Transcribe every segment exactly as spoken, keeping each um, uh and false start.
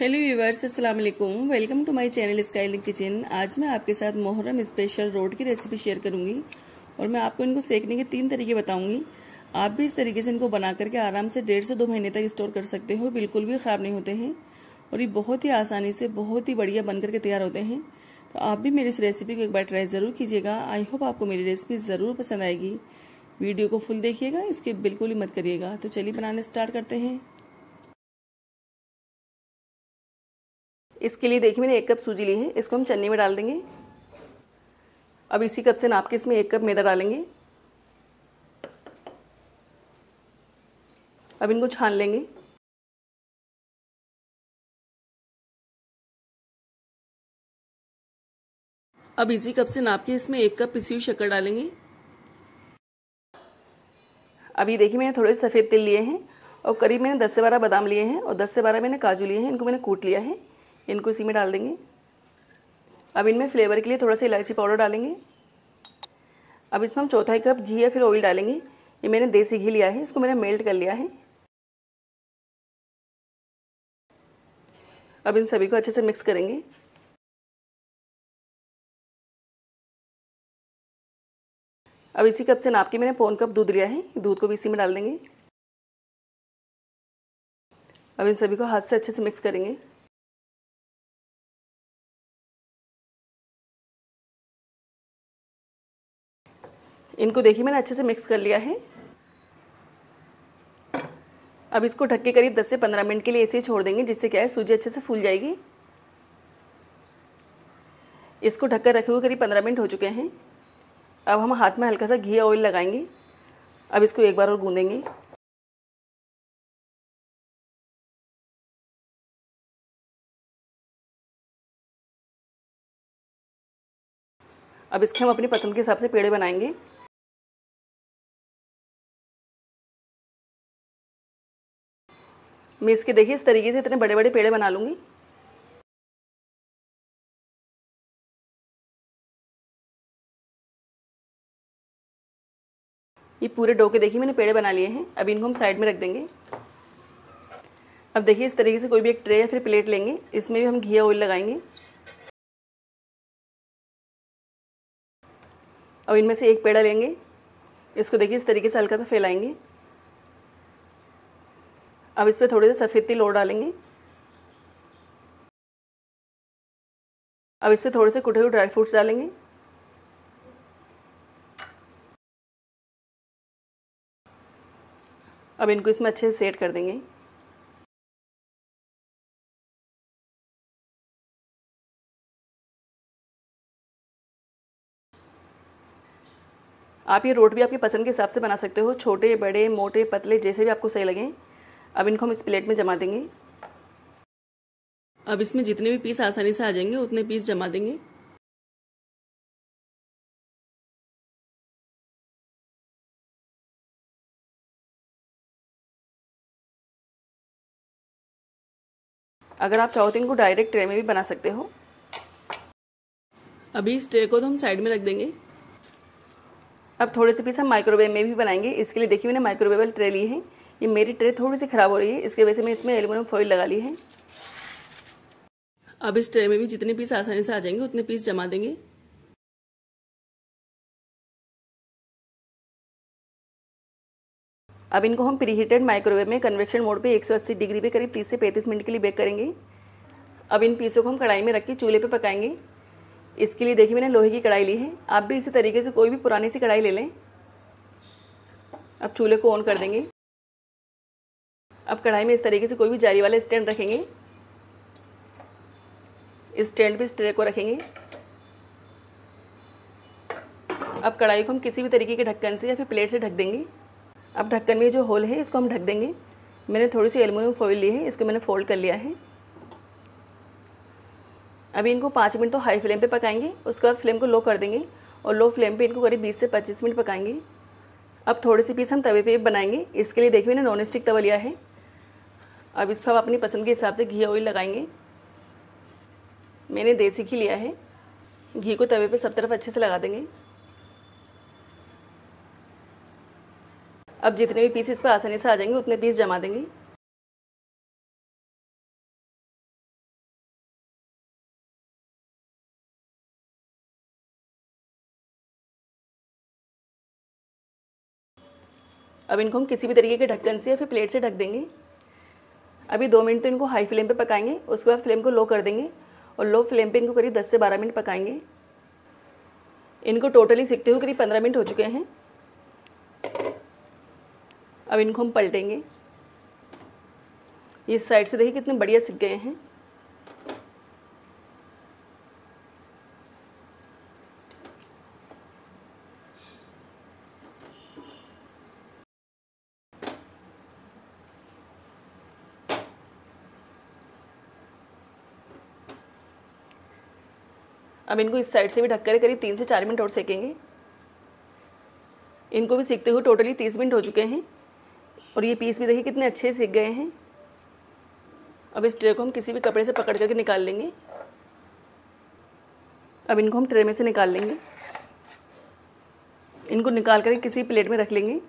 Hello viewers, अस्सलाम वालेकुम। Welcome to my channel skyling kitchen. आज मैं आपके साथ मोहर्रम स्पेशल रोड की रेसिपी शेयर करूंगी और मैं आपको इनको सेकने के तीन तरीके बताऊंगी। आप भी इस तरीके से इनको बना करके आराम से डेढ़ से दो महीने तक स्टोर कर सकते हो, बिल्कुल भी ख़राब नहीं होते हैं और ये बहुत ही आसानी से बहुत ही बढ़िया बन करके तैयार होते हैं। तो आप भी मेरी इस रेसिपी को एक बार ट्राई ज़रूर कीजिएगा। आई होप आपको मेरी रेसिपी ज़रूर पसंद आएगी। वीडियो को फुल देखिएगा, इसके बिल्कुल ही मत करिएगा। तो चलिए बनाने स्टार्ट करते हैं। इसके लिए देखिए मैंने एक कप सूजी ली है, इसको हम चन्नी में डाल देंगे। अब इसी कप से नाप के इसमें एक कप मैदा डालेंगे। अब इनको छान लेंगे। अब इसी कप से नाप के इसमें एक कप पिसी हुई शक्कर डालेंगे। अब ये देखिए मैंने थोड़े सफ़ेद तिल लिए हैं और करीब मैंने दस से बारह बादाम लिए हैं और दस से बारह मैंने काजू लिए हैं। इनको मैंने कूट लिया है, इनको इसी में डाल देंगे। अब इनमें फ्लेवर के लिए थोड़ा सा इलायची पाउडर डालेंगे। अब इसमें हम चौथाई कप घी या फिर ऑयल डालेंगे। ये मैंने देसी घी लिया है, इसको मैंने मेल्ट कर लिया है। अब इन सभी को अच्छे से मिक्स करेंगे। अब इसी कप से नाप के मैंने पौन कप दूध लिया है, दूध को भी इसी में डाल देंगे। अब इन सभी को हाथ से अच्छे से मिक्स करेंगे। इनको देखिए मैंने अच्छे से मिक्स कर लिया है। अब इसको ढक के करीब दस से पंद्रह मिनट के लिए ऐसे ही छोड़ देंगे, जिससे क्या है सूजी अच्छे से फूल जाएगी। इसको ढककर रखे हुए करीब पंद्रह मिनट हो चुके हैं। अब हम हाथ में हल्का सा घी या ऑयल लगाएंगे। अब इसको एक बार और गूंदेंगे। अब इसके हम अपनी पसंद के हिसाब से पेड़े बनाएंगे। मैं इसके देखिए इस तरीके से इतने बड़े बड़े पेड़े बना लूँगी। ये पूरे डो के देखिए मैंने पेड़े बना लिए हैं। अब इनको हम साइड में रख देंगे। अब देखिए इस तरीके से कोई भी एक ट्रे या फिर प्लेट लेंगे, इसमें भी हम घी या ऑयल लगाएंगे। अब इनमें से एक पेड़ा लेंगे, इसको देखिए इस तरीके से हल्का सा फैलाएंगे। अब इस पर थोड़े से सफ़ेद तिल और डालेंगे। अब इस पर थोड़े से कुटे हुए ड्राई फ्रूट्स डालेंगे। अब इनको इसमें अच्छे से सेट कर देंगे। आप ये रोट भी आपकी पसंद के हिसाब से बना सकते हो, छोटे बड़े मोटे पतले जैसे भी आपको सही लगें। अब इनको हम इस प्लेट में जमा देंगे। अब इसमें जितने भी पीस आसानी से आ जाएंगे उतने पीस जमा देंगे। अगर आप चाहो तो इनको डायरेक्ट ट्रे में भी बना सकते हो। अभी इस ट्रे को तो हम साइड में रख देंगे। अब थोड़े से पीस हम माइक्रोवेव में भी बनाएंगे। इसके लिए देखिए मैंने माइक्रोवेव ट्रे ली है। ये मेरी ट्रे थोड़ी सी ख़राब हो रही है, इसकी वजह से मैं इसमें एल्युमिनियम फॉइल लगा ली है। अब इस ट्रे में भी जितने पीस आसानी से आ जाएंगे उतने पीस जमा देंगे। अब इनको हम प्रीहीटेड माइक्रोवेव में कन्वेक्शन मोड पे एक सौ अस्सी डिग्री पे करीब तीस से पैंतीस मिनट के लिए बेक करेंगे। अब इन पीसों को हम कढ़ाई में रख के चूल्हे पे पकाएंगे। इसके लिए देखिए मैंने लोहे की कढ़ाई ली है। आप भी इसी तरीके से कोई भी पुरानी सी कढ़ाई ले लें। अब चूल्हे को ऑन कर देंगे। अब कढ़ाई में इस तरीके से कोई भी जाली वाला स्टैंड रखेंगे। इस स्टैंड पे इस ट्रे को रखेंगे। अब कढ़ाई को हम किसी भी तरीके के ढक्कन से या फिर प्लेट से ढक देंगे। अब ढक्कन में जो होल है इसको हम ढक देंगे। मैंने थोड़ी सी एल्युमिनियम फॉइल ली है, इसको मैंने फोल्ड कर लिया है। अभी इनको पाँच मिनट तो हाई फ्लेम पे पकाएंगे, उसके बाद फ्लेम को लो कर देंगे और लो फ्लेम पे इनको करीब बीस से पच्चीस मिनट पकाएंगे। अब थोड़ी सी पीस हम तवे पे बनाएंगे। इसके लिए देखिए मैंने नॉन स्टिक तवा लिया है। अब इस पर आप अपनी पसंद के हिसाब से घी ऑयल लगाएंगे। मैंने देसी घी लिया है। घी को तवे पे सब तरफ अच्छे से लगा देंगे। अब जितने भी पीस इस पर आसानी से आ जाएंगे उतने पीस जमा देंगे। अब इनको हम किसी भी तरीके के ढक्कन से या फिर प्लेट से ढक देंगे। अभी दो मिनट तो इनको हाई फ्लेम पे पकाएंगे, उसके बाद फ्लेम को लो कर देंगे और लो फ्लेम पे इनको करीब दस से बारह मिनट पकाएंगे। इनको टोटली सीखते हुए करीब पंद्रह मिनट हो चुके हैं। अब इनको हम पलटेंगे। इस साइड से देखिए कितने बढ़िया सीख गए हैं। अब इनको इस साइड से भी ढककर करीब तीन से चार मिनट और सेकेंगे। इनको भी सीखते हुए टोटली तीस मिनट हो चुके हैं और ये पीस भी देखिए कितने अच्छे सीख गए हैं। अब इस ट्रे को हम किसी भी कपड़े से पकड़ करके निकाल लेंगे। अब इनको हम ट्रे में से निकाल लेंगे। इनको निकाल कर किसी प्लेट में रख लेंगे।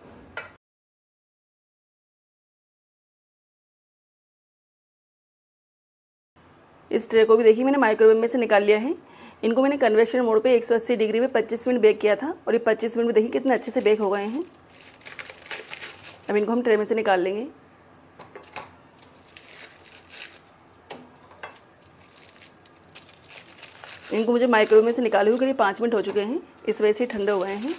इस ट्रे को भी देखिए मैंने माइक्रोवेव में से निकाल लिया है। इनको मैंने कन्वेक्शन मोड पे एक सौ अस्सी डिग्री में पच्चीस मिनट बेक किया था और ये पच्चीस मिनट में देखिए कितने अच्छे से बेक हो गए हैं। अब इनको हम ट्रे में से निकाल लेंगे। इनको मुझे माइक्रोवेव में से निकाले हुए करीब पाँच मिनट हो चुके हैं, इस वजह से ठंडे हो गए हैं।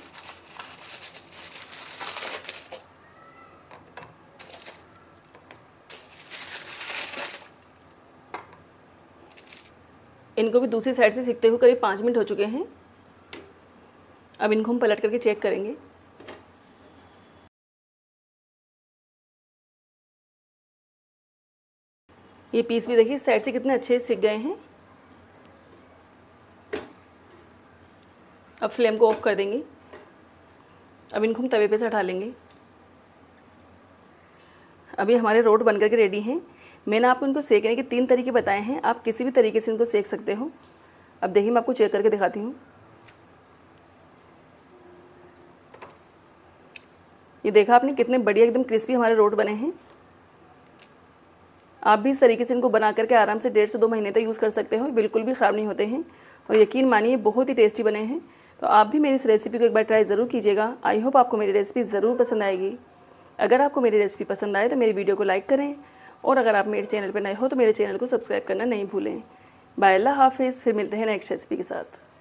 इनको भी दूसरी साइड से सीखते हुए करीब पाँच मिनट हो चुके हैं। अब इनको हम पलट करके चेक करेंगे। ये पीस भी देखिए इस साइड से कितने अच्छे से सीख गए हैं। अब फ्लेम को ऑफ कर देंगे। अब इनको हम तवे पे से हटा लेंगे। अभी हमारे रोट बन करके रेडी हैं। मैंने आपको इनको सेकने के तीन तरीके बताए हैं, आप किसी भी तरीके से इनको सेक सकते हो। अब देखिए मैं आपको चेक करके दिखाती हूँ। ये देखा आपने कितने बढ़िया एकदम क्रिस्पी हमारे रोट बने हैं। आप भी इस तरीके से इनको बना करके आराम से डेढ़ से दो महीने तक यूज़ कर सकते हो, बिल्कुल भी ख़राब नहीं होते हैं और यकीन मानिए बहुत ही टेस्टी बने हैं। तो आप भी मेरी इस रेसिपी को एक बार ट्राई ज़रूर कीजिएगा। आई होप आपको मेरी रेसिपी ज़रूर पसंद आएगी। अगर आपको मेरी रेसिपी पसंद आए तो मेरी वीडियो को लाइक करें और अगर आप मेरे चैनल पर नए हो तो मेरे चैनल को सब्सक्राइब करना नहीं भूलें। बाय, अल्लाह हाफिज़। फिर मिलते हैं नेक्स्ट रेसिपी के साथ।